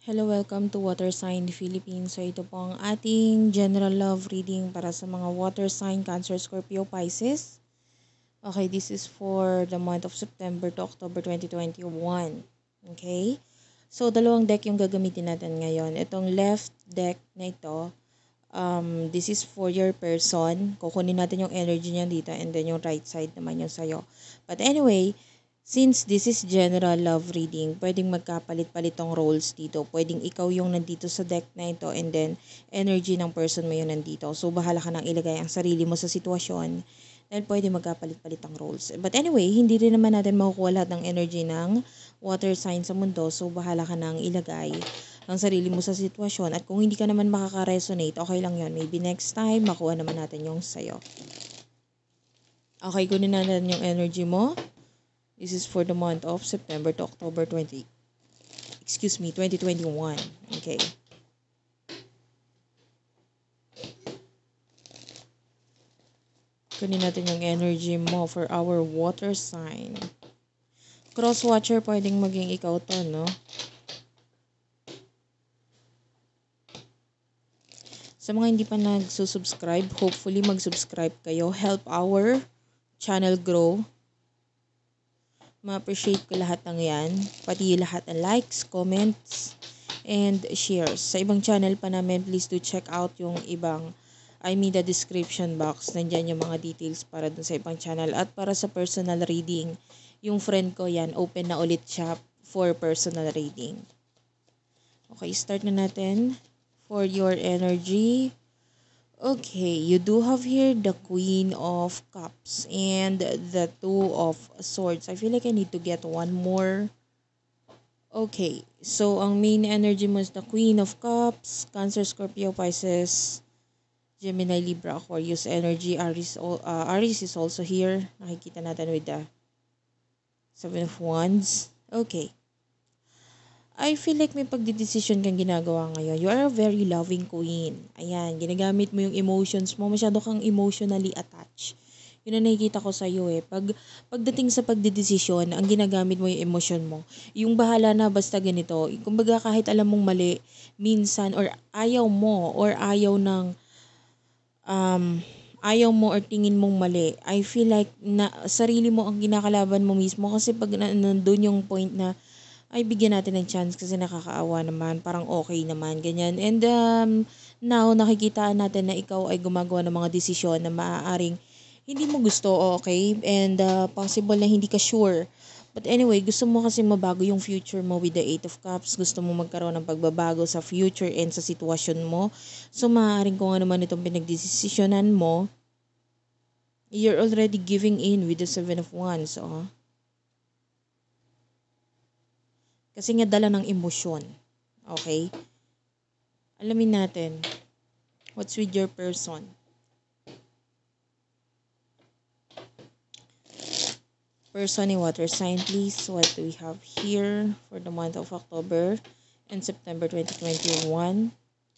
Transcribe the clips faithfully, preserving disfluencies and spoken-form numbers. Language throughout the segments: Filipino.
Hello, welcome to Water Sign Philippines. So ito po ang ating general love reading para sa mga water sign, Cancer, Scorpio, Pisces. Okay, this is for the month of September to October twenty twenty-one. Okay? So dalawang deck yung gagamitin natin ngayon. Itong left deck na ito, um, this is for your person. Kukunin natin yung energy niya dito and then yung right side naman yung sa'yo. But anyway, since this is general love reading, pwedeng magkapalit-palit tong roles dito. Pwedeng ikaw yung nandito sa deck na ito and then energy ng person mo yung nandito. So, bahala ka nang ilagay ang sarili mo sa sitwasyon dahil pwede magkapalit-palit ang roles. But anyway, hindi rin naman natin makukuha lahat ng energy ng water sign sa mundo. So, bahala ka nang ilagay ang sarili mo sa sitwasyon. At kung hindi ka naman makaka-resonate, okay lang yon. Maybe next time, makuha naman natin yung sayo. Okay, kunin natin yung energy mo. This is for the month of September to October twenty. Excuse me, twenty twenty-one. Okay. Kunin natin yung energy mo for our water sign. Cross-watcher, pwedeng maging ikaw to, no? Sa mga hindi pa nagsusubscribe, hopefully mag-subscribe kayo. Help our channel grow. Ma-appreciate ko lahat ng yan. Pati lahat ng likes, comments, and shares. Sa ibang channel pa namin, please do check out yung ibang, I mean the description box. Nandyan yung mga details para dun sa ibang channel. At para sa personal reading, yung friend ko yan, open na ulit siya for personal reading. Okay, start na natin. For your energy. Okay, you do have here the Queen of Cups and the Two of Swords. I feel like I need to get one more. Okay, so ang main energy mo is the Queen of Cups, Cancer, Scorpio, Pisces, Gemini, Libra, Aquarius energy. Aries, uh, Aries is also here. Nakikita natin with the Seven of Wands. Okay. I feel like may pagdidesisyon kang ginagawa ngayon. You are a very loving queen. Ayan, ginagamit mo yung emotions mo. Masyado kang emotionally attached. Yun ang nakikita ko sa iyo eh. Pag, pagdating sa pagdidesisyon, ang ginagamit mo yung emotion mo. Yung bahala na basta ganito. Kumbaga kahit alam mong mali, minsan, or ayaw mo, or ayaw ng, um, ayaw mo or tingin mong mali. I feel like na sarili mo ang kinakalaban mo mismo. Kasi pag na, nandun yung point na, ay bigyan natin ng chance kasi nakakaawa naman, parang okay naman, ganyan. And um, now, nakikita natin na ikaw ay gumagawa ng mga desisyon na maaaring hindi mo gusto, okay? And uh, possible na hindi ka sure. But anyway, gusto mo kasi mabago yung future mo with the Eight of Cups. Gusto mo magkaroon ng pagbabago sa future and sa sitwasyon mo. So, maaaring kung ano man itong pinagdesisyonan mo, you're already giving in with the Seven of Wands, oh. Kasi nga dala ng emosyon. Okay? Alamin natin. What's with your person? Person in water sign, please. What do we have here for the month of October and September twenty twenty-one?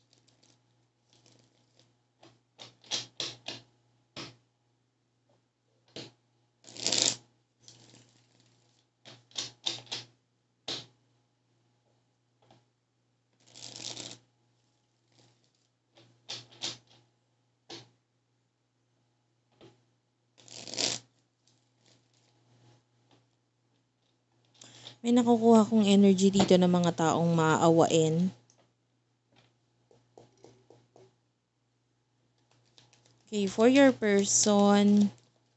May nakukuha kong energy dito ng mga taong maaawain. Okay, for your person,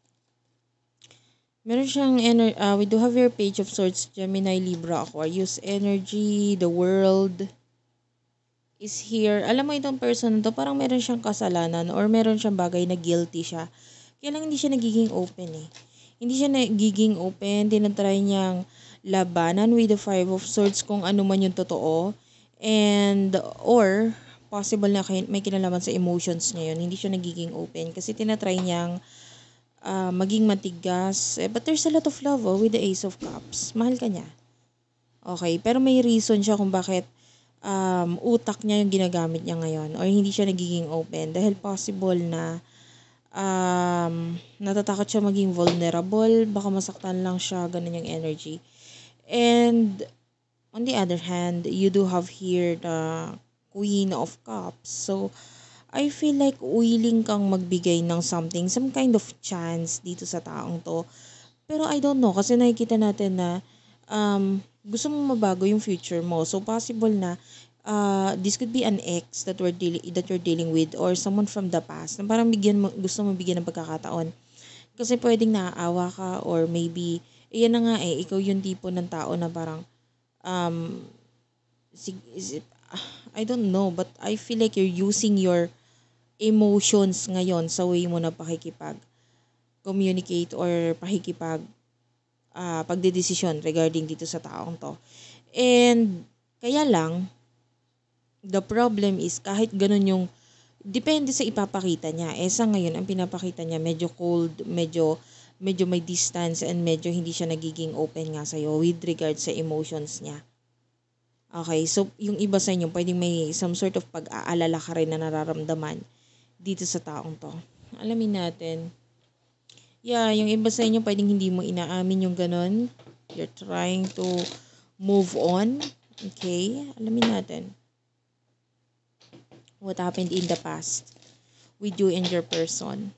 meron siyang, ener- uh, we do have your Page of Swords, Gemini, Libra, Aquarius energy, the world is here. Alam mo itong person to, parang meron siyang kasalanan or meron siyang bagay na guilty siya. Kaya lang hindi siya nagiging open eh. Hindi siya nagiging open, tinatry niyang labanan with the Five of Swords kung ano man yung totoo. And, or, possible na may kinalaman sa emotions niya yun. Hindi siya nagiging open kasi tinatry niyang uh, maging matigas. Eh, but there's a lot of love oh, with the Ace of Cups. Mahal ka niya. Okay, pero may reason siya kung bakit um, utak niya yung ginagamit niya ngayon or hindi siya nagiging open. Dahil possible na um, natatakot siya maging vulnerable. Baka masaktan lang siya, ganun yung energy. And on the other hand, you do have here the Queen of Cups. So, I feel like willing kang magbigay ng something, some kind of chance dito sa taong to. Pero I don't know, kasi nakikita natin na um, gusto mo mabago yung future mo. So, possible na uh, this could be an ex that we're dealing that you're dealing with, or someone from the past na parang bigyan mo, gusto mo bigyan ng pagkakataon. Kasi pwedeng naaawa ka, or maybe, iyan na nga eh, ikaw yung tipo ng tao na parang, um, sig- is it, ah, I don't know, but I feel like you're using your emotions ngayon sa way mo na pakikipag communicate or pakikipag ah, pagdedesisyon regarding dito sa taong to. And kaya lang, the problem is kahit ganun yung depende sa ipapakita niya. Eh sa ngayon, ang pinapakita niya medyo cold, medyo medyo may distance, and medyo hindi siya nagiging open nga sa'yo with regard sa emotions niya. Okay, so yung iba sa inyo, pwedeng may some sort of pag-aalala ka rin na nararamdaman dito sa taong to. Alamin natin. Yeah, yung iba sa inyo, pwedeng hindi mo inaamin yung ganun. You're trying to move on. Okay, alamin natin. What happened in the past with you and your person.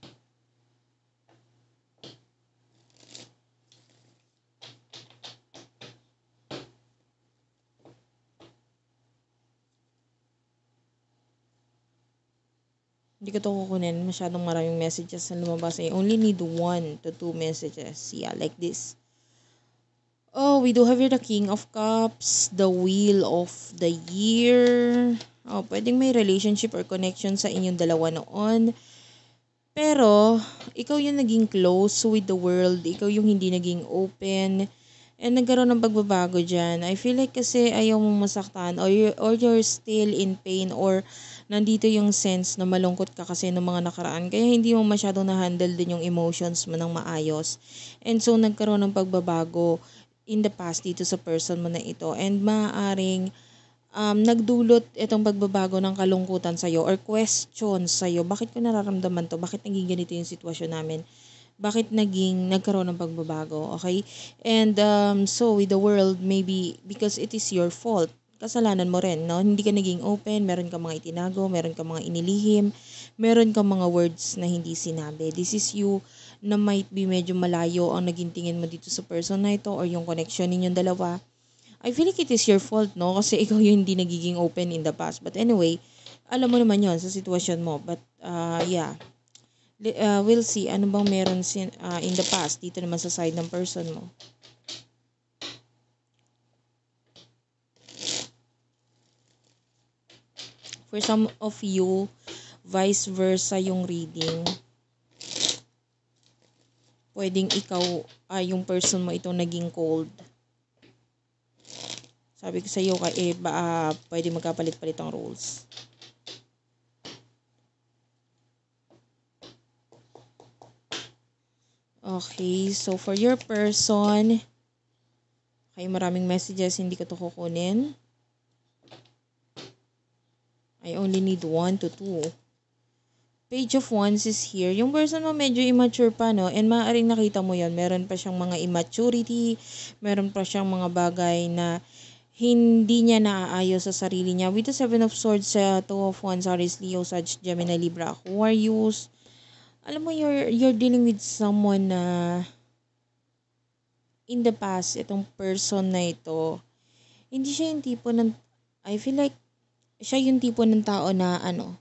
Hindi ko to kukunin. Masyadong maraming messages na lumabas. I only need one to two messages. Yeah, like this. Oh, we do have here the King of Cups, the Wheel of the Year. Oh, pwedeng may relationship or connection sa inyong dalawa noon. Pero, ikaw yung naging close with the world. Ikaw yung hindi naging open. And nagkaroon ng pagbabago dyan. I feel like kasi ayaw mong masaktan, or, you, or you're still in pain, or nandito yung sense na malungkot ka kasi ng mga nakaraan. Kaya hindi mo masyadong na-handle din yung emotions mo ng maayos. And so, nagkaroon ng pagbabago in the past dito sa person mo na ito. And maaaring um, nagdulot itong pagbabago ng kalungkutan sa'yo or questions sa'yo. Bakit ko nararamdaman to? Bakit naging ganito yung sitwasyon namin? Bakit naging nagkaroon ng pagbabago? Okay? And um, so with the world, maybe because it is your fault. Kasalanan mo rin, no? Hindi ka naging open, meron ka mga itinago, meron ka mga inilihim, meron ka mga words na hindi sinabi. This is you na might be medyo malayo ang naging tingin mo dito sa person na ito, or yung connection ninyong dalawa. I feel like it is your fault, no? Kasi ikaw yung hindi nagiging open in the past. But anyway, alam mo naman yon sa sitwasyon mo. But uh, yeah, uh, we'll see ano bang meron sin, uh, in the past dito naman sa side ng person mo. For some of you, vice versa yung reading. Pwedeng ikaw, uh, yung person mo ito naging cold. Sabi ko sa iyo, eh, ba, uh, pwede magkapalit-palit ang roles. Okay, so for your person, okay, maraming messages, hindi ko to kukunin. I only need one to two. Page of Wands is here. Yung person mo medyo immature pa, no? And maaaring nakita mo yon. Meron pa siyang mga immaturity. Meron pa siyang mga bagay na hindi niya naaayos sa sarili niya. With the Seven of Swords, sa uh, Two of Wands, Aries, Leo, Sag, Gemini, Libra, Aquarius. Alam mo, you're, you're dealing with someone na in the past, itong person na ito, hindi siya yung tipo ng, I feel like, siya yung tipo ng tao na, ano,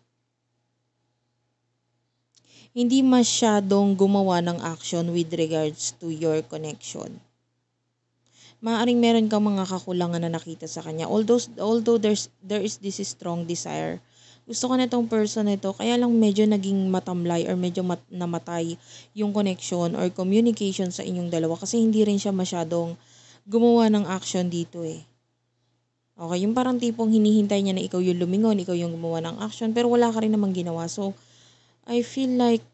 hindi masyadong gumawa ng action with regards to your connection. Maaaring meron kang mga kakulangan na nakita sa kanya. Although, although there's, there is this strong desire. Gusto ko na itong person na ito, kaya lang medyo naging matamlay or medyo mat, namatay yung connection or communication sa inyong dalawa kasi hindi rin siya masyadong gumawa ng action dito eh. Okay, yung parang tipong hinihintay niya na ikaw yung lumingon, ikaw yung gumawa ng action, pero wala ka rin namang ginawa. So, I feel like,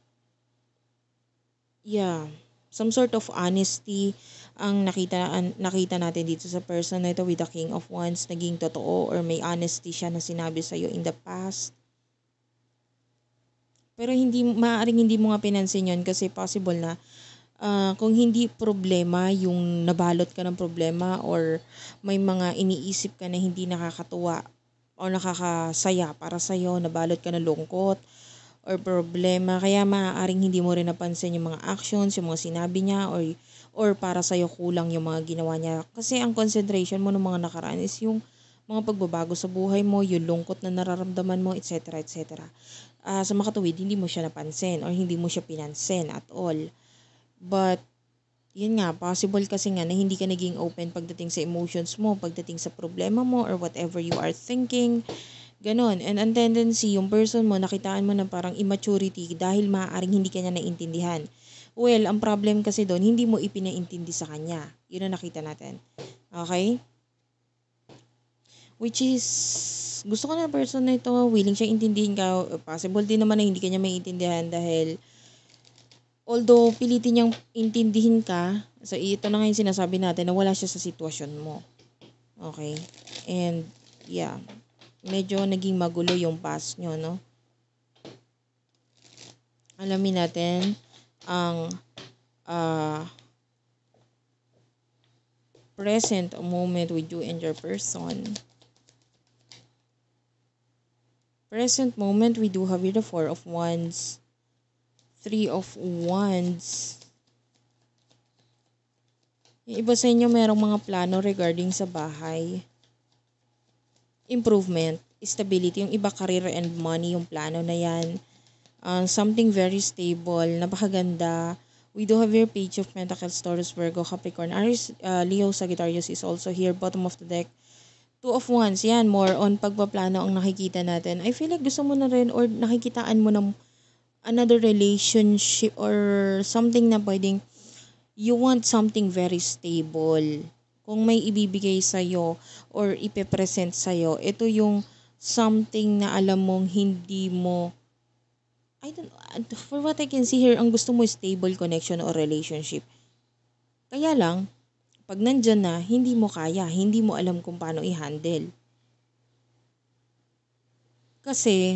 yeah, some sort of honesty ang nakita, an, nakita natin dito sa person na ito with the King of Wands. Naging totoo or may honesty siya na sinabi sa'yo in the past. Pero hindi, maaaring hindi mo nga pinansin yun kasi possible na uh, kung hindi problema yung nabalot ka ng problema or may mga iniisip ka na hindi nakakatuwa o nakakasaya para sa'yo, nabalot ka ng lungkot or problema, kaya maaaring hindi mo rin napansin yung mga actions, yung mga sinabi niya, or or para sa'yo kulang yung mga ginawa niya. Kasi ang concentration mo ng mga nakaraan is yung mga pagbabago sa buhay mo, yung lungkot na nararamdaman mo, et cetera et cetera. Uh, sa makatuwid, hindi mo siya napansin or hindi mo siya pinansin at all. But, yun nga, possible kasi nga na hindi ka naging open pagdating sa emotions mo, pagdating sa problema mo, or whatever you are thinking. Ganon. And ang tendency, yung person mo, nakitaan mo na parang immaturity dahil maaaring hindi ka niya naintindihan. Well, ang problem kasi doon, hindi mo ipinaintindi sa kanya. Yun ang nakita natin. Okay? Which is, gusto ko na person na ito, willing siyang intindihin ka. Possible din naman na hindi ka niya maiintindihan dahil although pilitin niyang intindihin ka, so ito na nga yung sinasabi natin na wala siya sa sitwasyon mo. Okay? And, yeah. Medyo naging magulo yung past nyo, no? Alamin natin ang uh, present moment with you and your person. Present moment, we do have here the Four of Wands, Three of Wands. Yung iba sa inyo merong mga plano regarding sa bahay. Improvement, stability, yung iba career and money, yung plano na yan. Uh, something very stable, napakaganda. We do have here Page of Pentacles, Taurus, Virgo, Capricorn, Aries, uh, Leo, Sagittarius is also here. Bottom of the deck, Two of Wands, yan, more on pagpaplano ang nakikita natin. I feel like gusto mo na rin or nakikitaan mo ng another relationship or something na pwedeng you want something very stable. Kung may ibibigay sa'yo or ipepresent sa'yo, ito yung something na alam mong hindi mo, I don't know, for what I can see here, ang gusto mo stable connection or relationship. Kaya lang, pag nandyan na, hindi mo kaya, hindi mo alam kung paano i-handle. Kasi,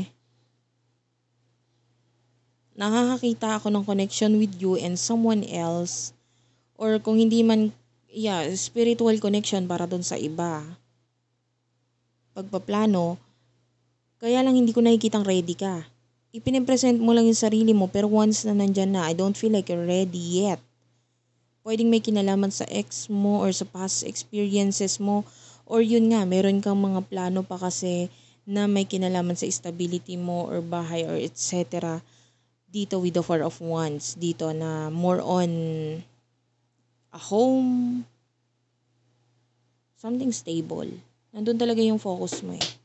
nakakakita ako ng connection with you and someone else, or kung hindi man, yeah, spiritual connection para dun sa iba. Pagpaplano, kaya lang hindi ko nakikitang ready ka. Ipinipresent mo lang yung sarili mo, pero once na nandyan na, I don't feel like you're ready yet. Pwedeng may kinalaman sa ex mo or sa past experiences mo, or yun nga, meron kang mga plano pa kasi na may kinalaman sa stability mo or bahay or et cetera. Dito with the Four of Wands, dito na more on a home, something stable. Nandun talaga yung focus mo eh.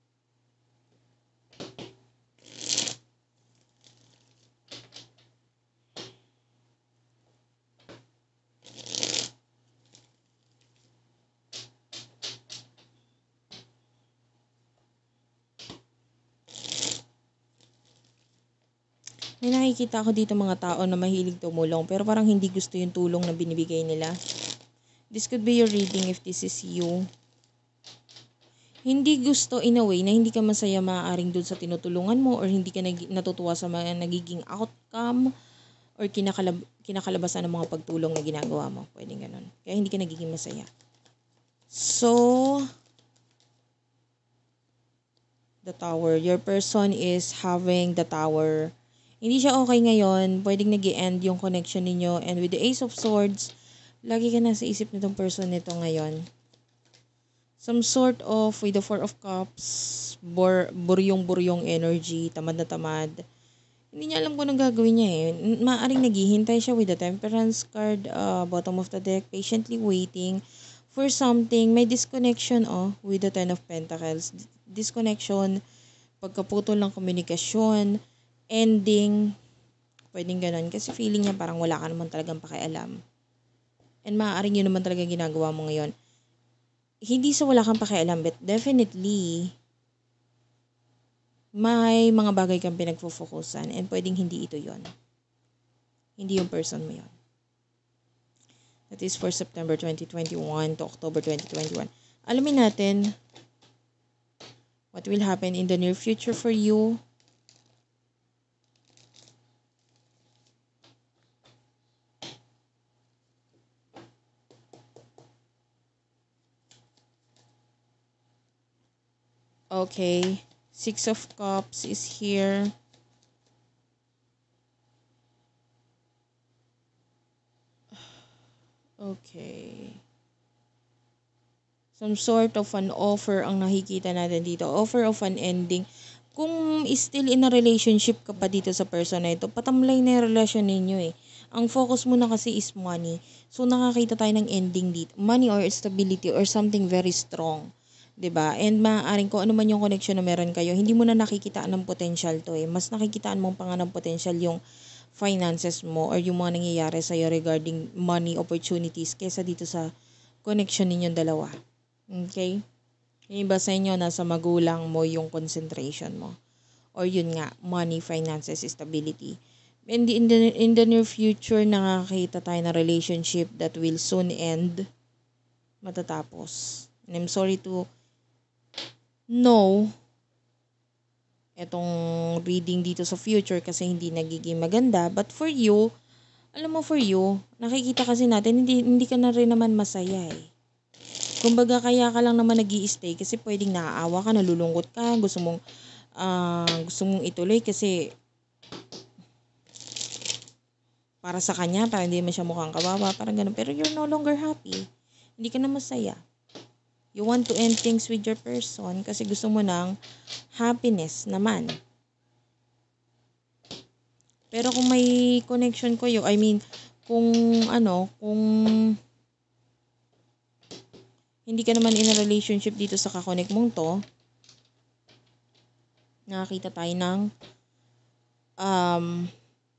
May nakikita ako dito mga tao na mahilig tumulong pero parang hindi gusto yung tulong na binibigay nila. This could be your reading if this is you. Hindi gusto in a way na hindi ka masaya maaaring dun sa tinutulungan mo or hindi ka nag- natutuwa sa mga nagiging outcome or kinakalab- kinakalabasan ng mga pagtulong na ginagawa mo. Pwedeng ganun. Kaya hindi ka nagiging masaya. So, the Tower. Your person is having the Tower. Hindi siya okay ngayon, pwedeng nag-i-end yung connection ninyo. And with the Ace of Swords, lagi ka nasa isip nitong person nito ngayon. Some sort of, with the Four of Cups, bur buryong-buryong energy, tamad na tamad. Hindi niya alam kung anong gagawin niya eh. Maaring naghihintay siya with the Temperance card, uh, bottom of the deck, patiently waiting for something. May disconnection oh, with the Ten of Pentacles. Disconnection, pagkaputol ng komunikasyon, ending, pwedeng ganun. Kasi feeling niya parang wala ka naman talagang pakialam. And maaaring yun naman talaga ginagawa mo ngayon. Hindi sa wala kang pakialam, but definitely, may mga bagay kang pinagpo-focusan and pwedeng hindi ito yon. Hindi yung person mo yon. That is for September twenty twenty-one to October twenty twenty-one. Alamin natin what will happen in the near future for you. Okay. Six of Cups is here. Okay. Some sort of an offer ang nakikita natin dito. Offer of an ending. Kung still in a relationship ka pa dito sa person na ito, patamlay na yung relasyon ninyo eh. Ang focus mo na kasi is money. So nakakita tayo ng ending dito. Money or stability or something very strong. 'Di ba? And maaaring kung ano man yung connection na meron kayo, hindi mo na nakikitaan ng potential to eh. Mas nakikitaan mo pa nga ng potential yung finances mo or yung mga nangyayari sa'yo regarding money opportunities kesa dito sa connection ninyong dalawa. Okay? Yung iba sa inyo, nasa magulang mo yung concentration mo. Or yun nga, money, finances, stability. And in the, in the near future, nakakita tayo na relationship that will soon end. Matatapos. And I'm sorry to know etong reading dito sa future kasi hindi nagiging maganda. But for you, alam mo for you, nakikita kasi natin, hindi, hindi ka na rin naman masaya eh. Kumbaga kaya ka lang naman nag-i-stay kasi pwedeng naaawa ka, nalulungkot ka, gusto mong uh, gusto mong ituloy kasi para sa kanya, para hindi man siya mukhang kawawa, parang ganun. Pero you're no longer happy. Hindi ka na masaya. You want to end things with your person kasi gusto mo ng happiness naman. Pero kung may connection kayo, I mean, kung ano, kung hindi ka naman in a relationship dito sa kakonek mong to, nakakita tayo ng um,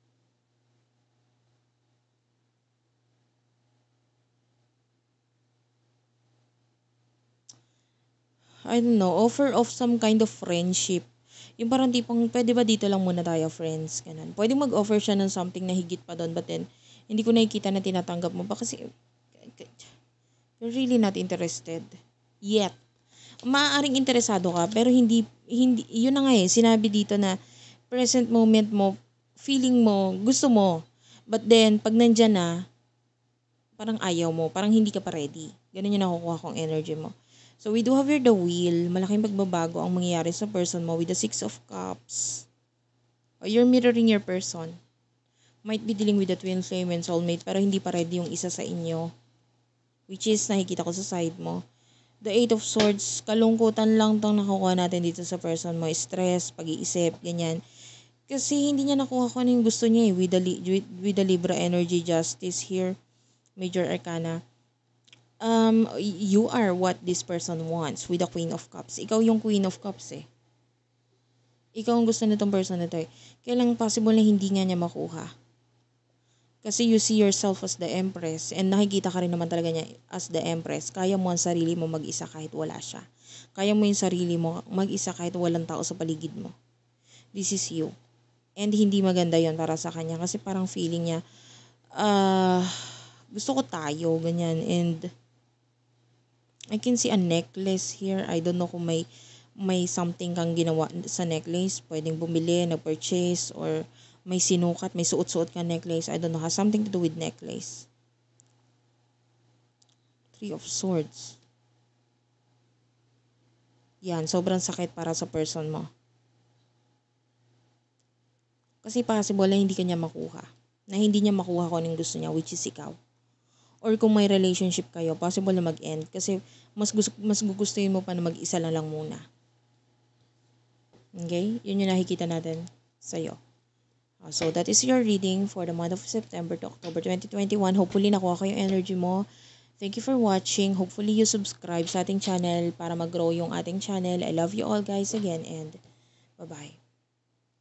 I don't know, offer of some kind of friendship. Yung parang tipong, pwede ba dito lang muna tayo friends? Ganun. Pwede mag-offer siya ng something na higit pa doon, but then, hindi ko nakikita na tinatanggap mo pa kasi you're really not interested yet. Maaaring interesado ka pero hindi hindi yun na nga eh, sinabi dito na present moment mo, feeling mo, gusto mo. But then pag nandiyan na, parang ayaw mo, parang hindi ka pa ready. Ganun yung nakukuha kong energy mo. So we do have here the wheel, malaking pagbabago ang mangyayari sa person mo with the Six of Cups. Or you're mirroring your person. Might be dealing with the twin flame and soulmate pero hindi pa ready yung isa sa inyo. Which is, nakikita ko sa side mo. The Eight of Swords, kalungkutan lang tong nakukuha natin dito sa person mo. Stress, pag-iisip, ganyan. Kasi hindi niya nakuha kung ano yung gusto niya eh. With the, with, with the Libra energy, justice here, Major Arcana. Um, you are what this person wants with the Queen of Cups. Ikaw yung Queen of Cups eh. Ikaw ang gusto nitong person na to eh. Kailang possible na hindi nga niya makuha. Kasi you see yourself as the Empress and nakikita ka rin naman talaga niya as the Empress. Kaya mo ang sarili mo mag-isa kahit wala siya. Kaya mo yung sarili mo mag-isa kahit walang tao sa paligid mo. This is you. And hindi maganda yon para sa kanya kasi parang feeling niya, uh, gusto ko tayo, ganyan. And I can see a necklace here. I don't know kung may, may something kang ginawa sa necklace. Pwedeng bumili, nag-purchase, or may sinukat, may suot-suot ka necklace. I don't know, has something to do with necklace. Three of Swords. Yan, sobrang sakit para sa person mo. Kasi possible na hindi ka niya makuha. Na hindi niya makuha kung anong gusto niya, which is ikaw. Or kung may relationship kayo, possible na mag-end. Kasi mas, gusto, mas gugustuhin mo pa na mag-isa lang lang muna. Okay? Yun yung nakikita natin sa'yo. So, that is your reading for the month of September to October twenty twenty-one. Hopefully, nakuha ko yung energy mo. Thank you for watching. Hopefully, you subscribe sa ating channel para mag-grow yung ating channel. I love you all guys again and bye-bye.